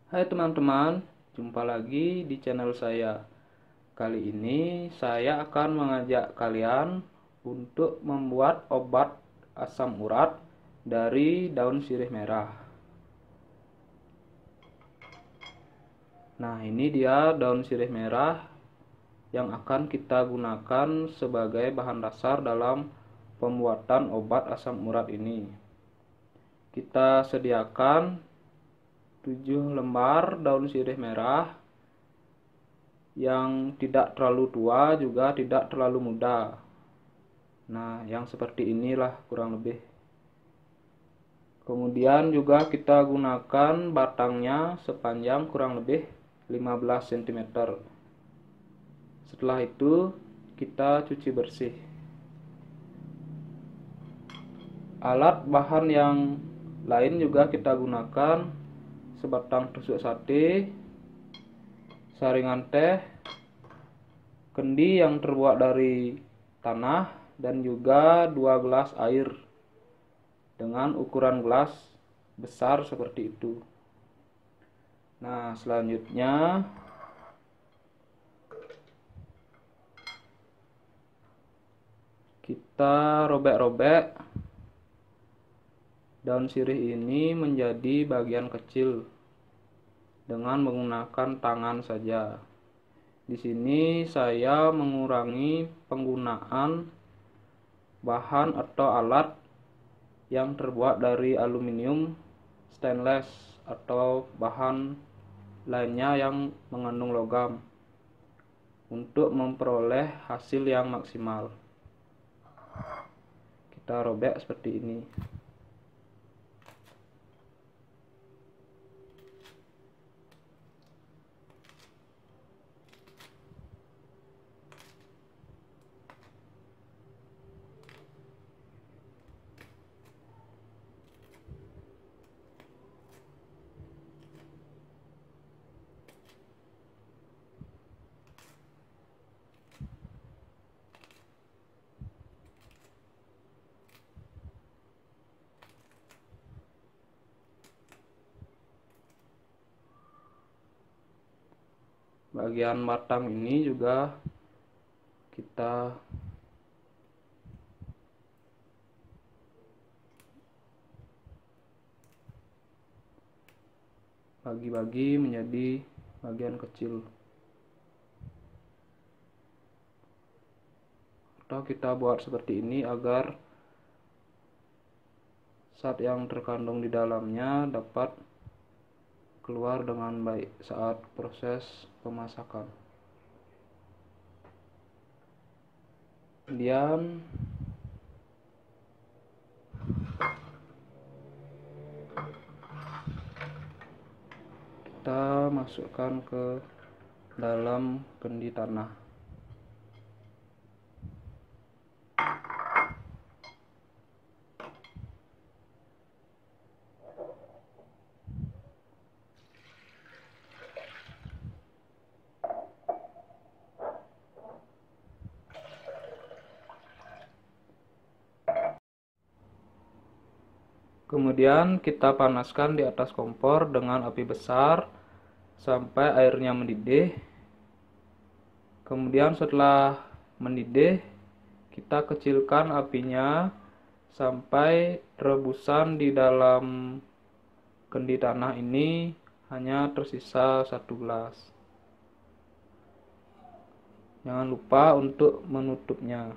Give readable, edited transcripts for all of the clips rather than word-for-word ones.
Hai teman-teman, jumpa lagi di channel saya. Kali ini saya akan mengajak kalian untuk membuat obat asam urat dari daun sirih merah. Nah, ini dia daun sirih merah yang akan kita gunakan sebagai bahan dasar dalam pembuatan obat asam urat ini. Kita sediakan 7 lembar daun sirih merah yang tidak terlalu tua juga tidak terlalu muda. Nah, yang seperti inilah kurang lebih. Kemudian juga kita gunakan batangnya sepanjang kurang lebih 15 cm. Setelah itu kita cuci bersih. Alat bahan yang lain juga kita gunakan sebatang tusuk sate, saringan teh, kendi yang terbuat dari tanah, dan juga 2 gelas air dengan ukuran gelas besar seperti itu. Nah, selanjutnya kita robek-robek daun sirih ini menjadi bagian kecil dengan menggunakan tangan saja. Di sini saya mengurangi penggunaan bahan atau alat yang terbuat dari aluminium, stainless, atau bahan lainnya yang mengandung logam untuk memperoleh hasil yang maksimal. Kita robek seperti ini. Bagian batang ini juga kita bagi-bagi menjadi bagian kecil, atau kita buat seperti ini agar zat yang terkandung di dalamnya dapat keluar dengan baik saat proses pemasakan. Kemudian kita masukkan ke dalam kendi tanah. Kemudian kita panaskan di atas kompor dengan api besar sampai airnya mendidih. Kemudian setelah mendidih, kita kecilkan apinya sampai rebusan di dalam kendi tanah ini hanya tersisa 1 gelas. Jangan lupa untuk menutupnya.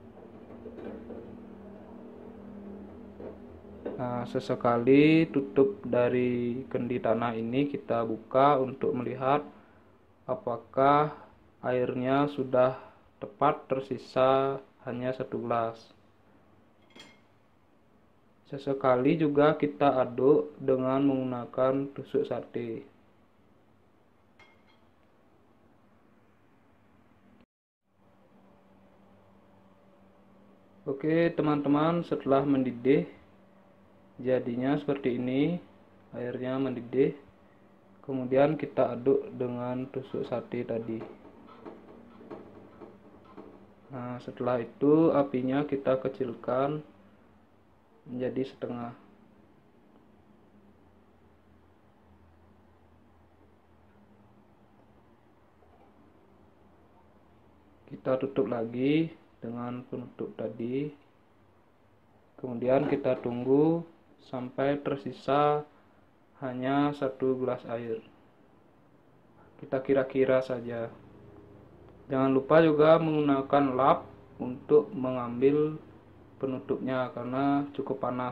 Nah, sesekali tutup dari kendi tanah ini kita buka untuk melihat apakah airnya sudah tepat tersisa hanya 1 gelas. Sesekali juga kita aduk dengan menggunakan tusuk sate. Oke teman-teman, setelah mendidih jadinya seperti ini, airnya mendidih. Kemudian kita aduk dengan tusuk sate tadi. Nah, setelah itu apinya kita kecilkan menjadi setengah. Kita tutup lagi dengan penutup tadi. Kemudian kita tunggu sampai tersisa hanya 1 gelas air. Kita kira-kira saja. Jangan lupa juga menggunakan lap untuk mengambil penutupnya karena cukup panas.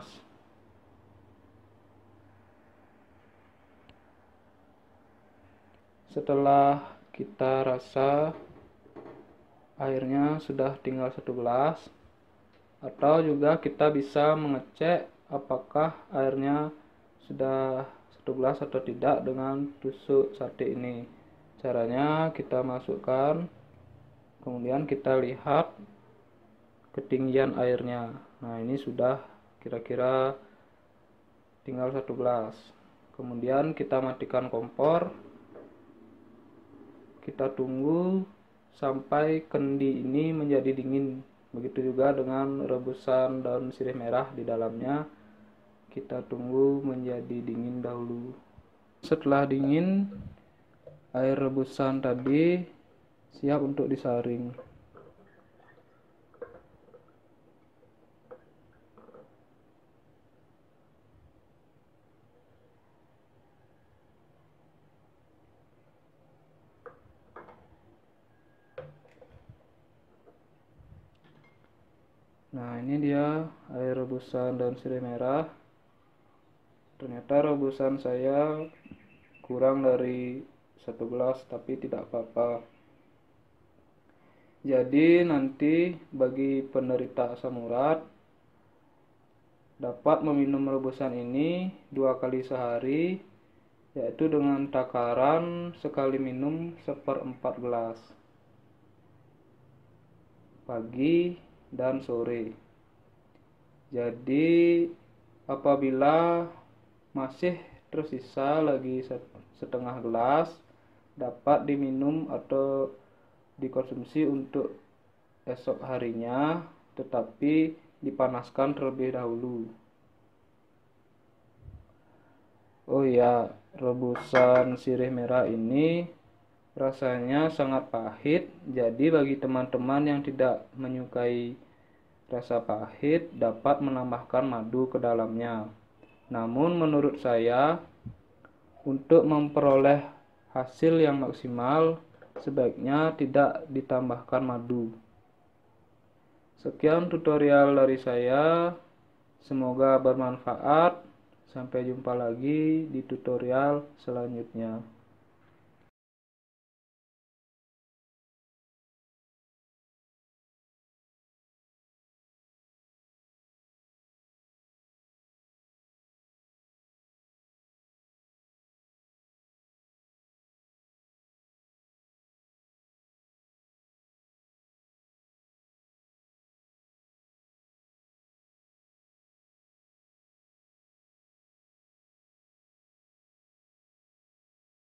Setelah kita rasa airnya sudah tinggal 1 gelas, atau juga kita bisa mengecek apakah airnya sudah 1 gelas atau tidak dengan tusuk sate ini. Caranya kita masukkan, kemudian kita lihat ketinggian airnya. Nah, ini sudah kira-kira tinggal 1 gelas. Kemudian kita matikan kompor. Kita tunggu sampai kendi ini menjadi dingin. Begitu juga dengan rebusan daun sirih merah di dalamnya. Kita tunggu menjadi dingin dahulu. Setelah dingin, air rebusan tadi siap untuk disaring. Nah, ini dia air rebusan daun sirih merah. Ternyata rebusan saya kurang dari 1 gelas, tapi tidak apa-apa. Jadi nanti bagi penderita asam urat dapat meminum rebusan ini 2 kali sehari, yaitu dengan takaran sekali minum 1/4 gelas pagi dan sore. Jadi apabila masih tersisa lagi setengah gelas, dapat diminum atau dikonsumsi untuk esok harinya, tetapi dipanaskan terlebih dahulu. Oh ya, rebusan sirih merah ini rasanya sangat pahit, jadi bagi teman-teman yang tidak menyukai rasa pahit dapat menambahkan madu ke dalamnya. Namun menurut saya, untuk memperoleh hasil yang maksimal sebaiknya tidak ditambahkan madu. Sekian tutorial dari saya, semoga bermanfaat. Sampai jumpa lagi di tutorial selanjutnya.